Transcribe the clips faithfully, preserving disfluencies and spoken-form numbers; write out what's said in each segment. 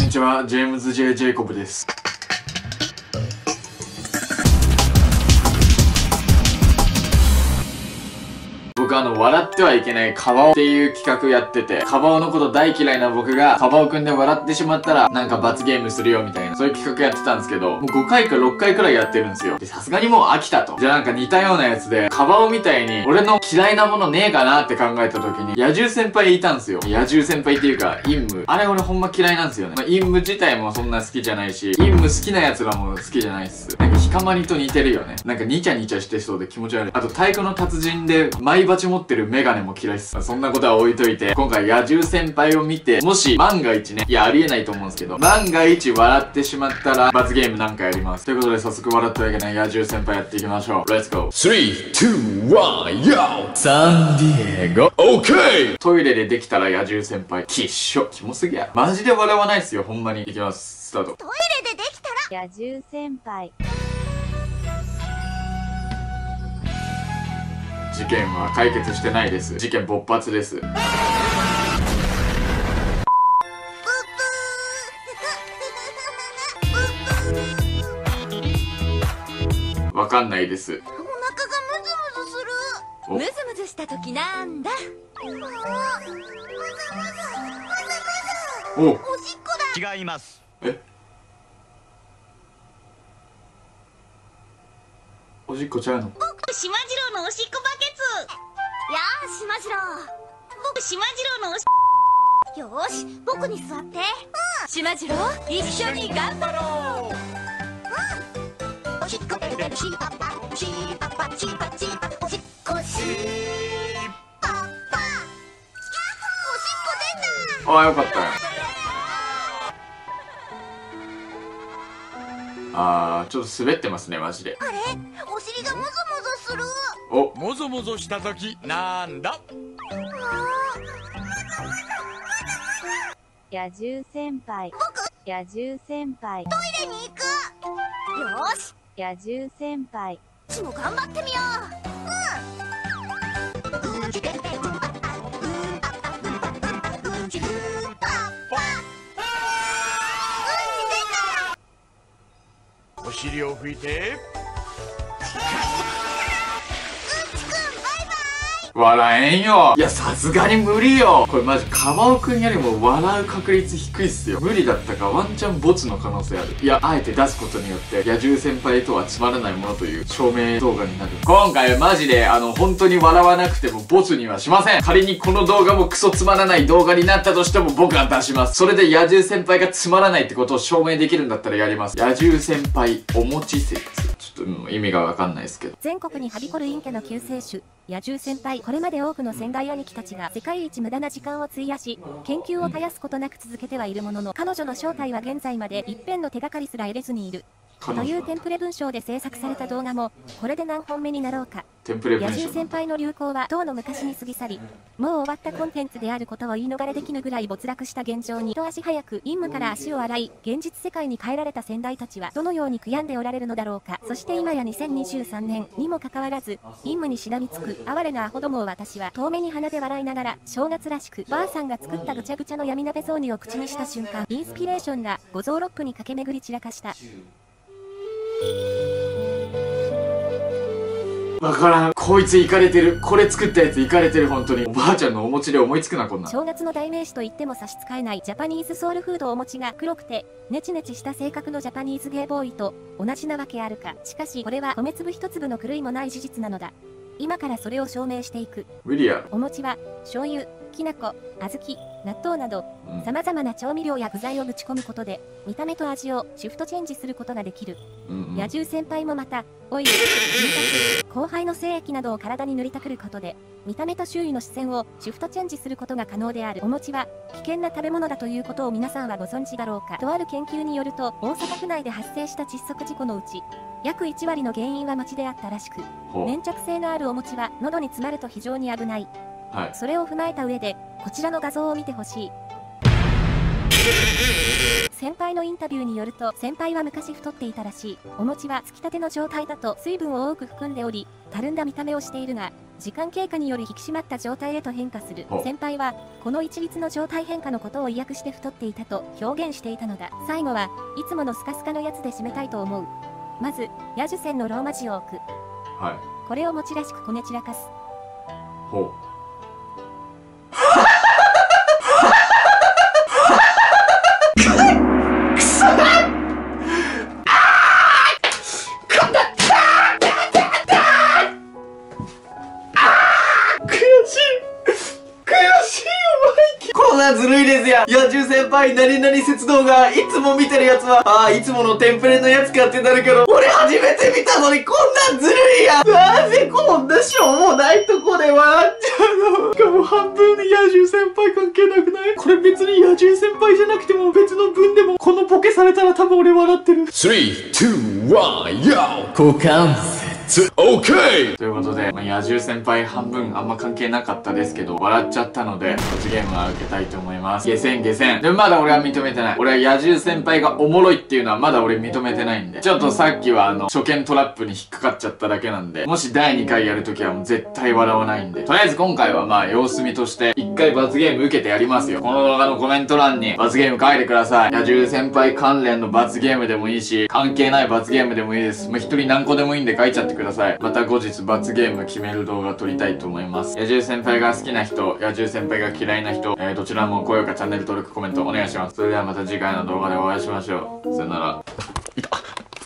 にちは、ジェームズ・ジェイ・ジェイコブです。僕あの、笑ってはいけないカバオっていう企画やってて、カバオのこと大嫌いな僕が、カバオくんで笑ってしまったら、なんか罰ゲームするよみたいな、そういう企画やってたんですけど、もうごかいかろっかいくらいやってるんですよ。で、さすがにもう飽きたと。じゃあなんか似たようなやつで、カバオみたいに、俺の嫌いなものねえかなって考えた時に、野獣先輩いたんですよ。野獣先輩っていうか、陰夢。あれ俺ほんま嫌いなんですよね。まあ、陰夢自体もそんな好きじゃないし、陰夢好きな奴らも好きじゃないっす。なんかヒカマリと似てるよね。なんかニチャニチャしてそうで気持ち悪い。あと、太鼓の達人で、マイバチ持ってるメガネも嫌いっす。そんなことは置いといて、今回野獣先輩を見て、もし万が一ね、いやありえないと思うんですけど、万が一笑ってしまったら、罰ゲームなんかやります。ということで早速笑ってはいけない野獣先輩やっていきましょう。レッツゴー スリー、ツー、ワン、ヨーサンディエゴオッケー。トイレでできたら野獣先輩、きっしょ。キモすぎや。マジで笑わないっすよ、ほんまに。いきます。スタート。 トイレでできたら野獣先輩。 事件は解決してないです。事件勃発です。わかんないです。 お腹がムズムズする。ムズムズした時なんだ。 お、 おしっこだ。 違います。 え、おしっこちゃうの？ 僕、しまじろうのおしっこバケツ。やあ、しまじろう。僕、しまじろうのおしよーし、僕に座って。うん。しまじろう、一緒に頑張ろう。うん。おしっこベルベルシーパッパ、シーパッパ、シーパッシーパッ、おしっこシーパッパ。おしっこ出た。 ああ、よかったよ。あー、ちょっと滑ってますね、マジで。 あれ、お尻がムズムズする。 お、 もぞもぞした時なんだ。 野獣先輩。 僕、 野獣先輩。 トイレに行く。よーし。 野獣先輩。 ちも頑張ってみよう。うん。うんちでんでんうんぱっぱ、うんぱっぱ、うんぱっぱ、うんちうんぱっぱ。うんち出た。 お尻を拭いて。 笑えんよ。いや、さすがに無理よ。これマジ、カバオくんよりも笑う確率低いっすよ。無理だったか、ワンチャンボツの可能性ある。いや、あえて出すことによって、野獣先輩とはつまらないものという証明動画になる。今回マジで、あの、本当に笑わなくてもボツにはしません。仮にこの動画もクソつまらない動画になったとしても僕は出します。それで野獣先輩がつまらないってことを証明できるんだったらやります。野獣先輩、お餅説。ちょっと、うん、意味がわかんないですけど。 全国にはびこる陰キャの救世主、野獣先輩。これまで多くの先代兄貴たちが世界一無駄な時間を費やし、研究を絶やすことなく続けてはいるものの、彼女の正体は現在まで一片の手がかりすら得れずにいる。というテンプレ文章で制作された動画も、これで何本目になろうか。 テンプレ文章。 野獣先輩の流行は、とうの昔に過ぎ去り、もう終わったコンテンツであることを言い逃れできぬぐらい没落した現状に、一足早く陰夢から足を洗い、現実世界に帰られた先代たちは、どのように悔やんでおられるのだろうか。そして今やにせんにじゅうさんねんにもかかわらず、陰夢にしがみつく、哀れなアホどもを私は、遠目に鼻で笑いながら、正月らしく、ばあさんが作ったぐちゃぐちゃの闇鍋雑煮を口にした瞬間、インスピレーションが、五臓六腑に駆け巡り散らかした。 わからん。こいつイカれてる。これ作ったやつイカれてる、本当に。おばあちゃんのお餅で思いつくな、こんなん。 正月の代名詞と言っても差し支えないジャパニーズソウルフードお餅が黒くて、ネチネチした性格のジャパニーズゲーボーイと同じなわけあるか。しかしこれは米粒一粒の狂いもない事実なのだ。今からそれを証明していく。 無理やろ。 お餅は醤油、きな粉、小豆、納豆など、さまざまな調味料や具材をぶち込むことで、見た目と味をシフトチェンジすることができる。 うんうん、 野獣先輩もまた、オイル、乳化後輩の精液などを体に塗りたくることで、見た目と周囲の視線をシフトチェンジすることが可能である。お餅は危険な食べ物だということを皆さんはご存知だろうか。とある研究によると、大阪府内で発生した窒息事故のうち、約いちわりの原因は餅であったらしく、粘着性のあるお餅は喉に詰まると非常に危ない。はい、それを踏まえた上で、こちらの画像を見てほしい。先輩のインタビューによると、先輩は昔太っていたらしい。お餅はつきたての状態だと水分を多く含んでおり、たるんだ見た目をしているが、 時間経過により引き締まった状態へと変化する。先輩はこの一律の状態変化のことを意訳して太っていたと表現していたのだ。最後はいつものスカスカのやつで締めたいと思う。まず野樹線のローマ字を置く。 はい。 これを持ちらしくこね散らかす。 ほう。ずるいですや。野獣先輩、何々雪動画、いつも見てるやつは、ああ、いつものテンプレのやつかってなるけど、俺初めて見たのにこんなんずるいやん。なぜこんなしょうもないとこで笑っちゃうの。しかも半分に野獣先輩関係なくない？これ別に野獣先輩じゃなくても別の文でも、このボケされたら多分俺笑ってる。スリー、ツー、ワン、ヨー！股関節。オッケー！ということで、まあ、野獣先輩半分あんま関係なかったですけど、笑っちゃったので、罰ゲームは受けたいと思います。下船下船。でもまだ俺は認めてない。俺は野獣先輩がおもろいっていうのはまだ俺認めてないんで。ちょっとさっきはあの、初見トラップに引っかかっちゃっただけなんで、もしだいにかいやるときはもう絶対笑わないんで。とりあえず今回はまあ様子見として、いっかい罰ゲーム受けてやりますよ。この動画のコメント欄に罰ゲーム書いてください。野獣先輩関連の罰ゲームでもいいし、関係ない罰ゲームでもいいです。まあ、一人何個でもいいんで書いちゃってください。また後日罰ゲーム決める動画撮りたいと思います。野獣先輩が好きな人、野獣先輩が嫌いな人、えー、どちらも高評価、チャンネル登録、コメントお願いします。それではまた次回の動画でお会いしましょう。さよなら。いた。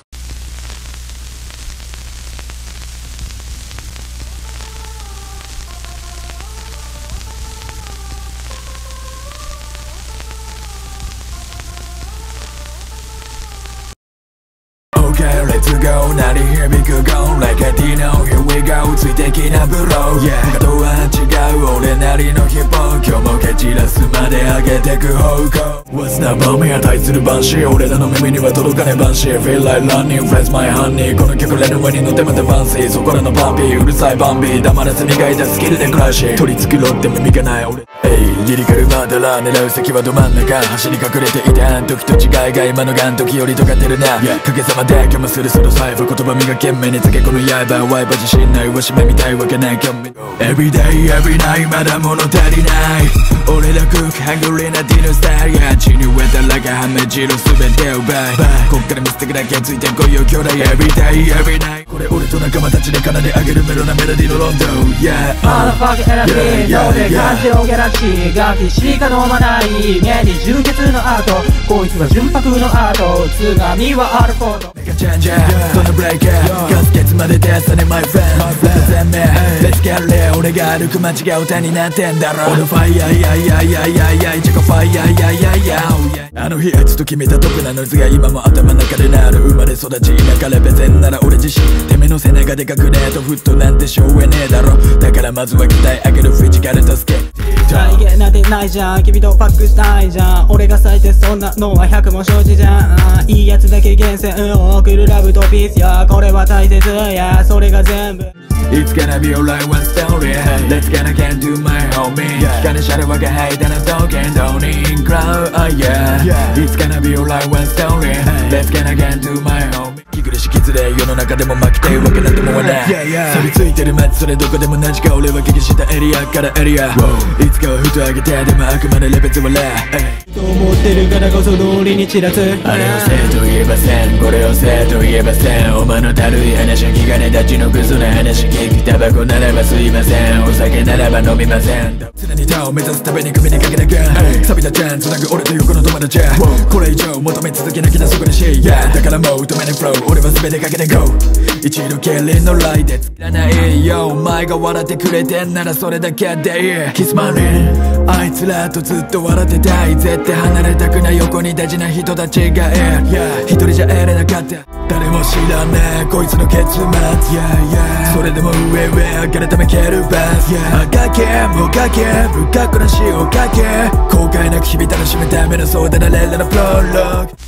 Let's go 鳴り響く Go Like a Dino Here we go ついてきなブロー Yeah 他とは違う俺なりのヒップホップ今日も蹴散らすまで上げてく方向 What's that ボムや対するバンシー俺らの耳には届かねえバンシー Feel like running Friends my honey この曲レの上に乗ってまたファンシーそこらのパンピーうるさいバンビー黙らず磨いたスキルでクラッシュ取り繕っても耳がない俺リリカルマーダラー狙う先はど真ん中走り隠れていたあん時と違いが今のがん時より尖ってるな影様で今日もするその財布言葉磨けん目につけこの刃ワイパー自信ないわしめみたいわけない興味 Everyday every night まだ物足りない俺らクックハングリーなディノスタイルや血に植えたらがはめじろ全てを奪いこっから見せてくだけついてこいよ兄弟 Everyday every night これ俺と仲間たちで奏で上げるメロなメロディのロンドン Yeah Motherfucking energy 脳で感じろギャラクシーガキしか飲まない目に充血の後こいつは純白の後つがみはアルフォードメガチェンジャーこのブレイカーガスケツまで出さね My friend全面 Let's get lit 俺が歩く街が歌になってんだろ俺ファイヤーヤーヤーヤーヤーヤーチョコファイヤーヤーヤーヤーあの日あいつと決めた得なノイズが今も頭の中で鳴る生まれ育ち田舎レベゼンなら俺自身てめの背中で隠れとフットなんてしょうえねえだろだからまずは鍛え上げるフィジカル助け体芸なんてないじゃん君とファックしたいじゃん俺が咲いてそんなのはひゃくも承知じゃんいいやつだけ厳選を送るラブとピースやこれは大切やそれが全部 It's gonna be alright one story Let's gonna get to my homie 聞かねしゃれわがはいだな刀剣道人クラウド Oh yeah It's gonna be alright one story Let's gonna get to my homie 気苦しきつれ世の中でも負けてるわけなんてもんはない錆びついてる街それどこでも同じか俺は危機したエリアからエリアいつかはふと上げてでもあくまでレベツはレと思ってるからこそ通りに散らすあれをせえと言えませんこれをせえと言えませんお前のたるい話は気兼ね立ちのクソな話聞くタバコならばすいませんお酒ならば飲みません常に他を目指すために首にかけなきゃ錆びたチャンつなぐ俺と横の友達これ以上求め続けなきゃそこにしだからもう止めないフロー俺は全てかけて GO 一度きりのライでいらないよお前が笑ってくれてんならそれだけでいいキスマネーあいつらとずっと笑ってたい絶対離れたくない横に大事な人たちがいる一人じゃ得れなかった誰も知らねえこいつの結末 yeah, yeah それでも上上上がるため蹴るバス yeah 赤けもがけ深くなしをかけ後悔なく日々楽しむためのそうだなレーラのプロローグ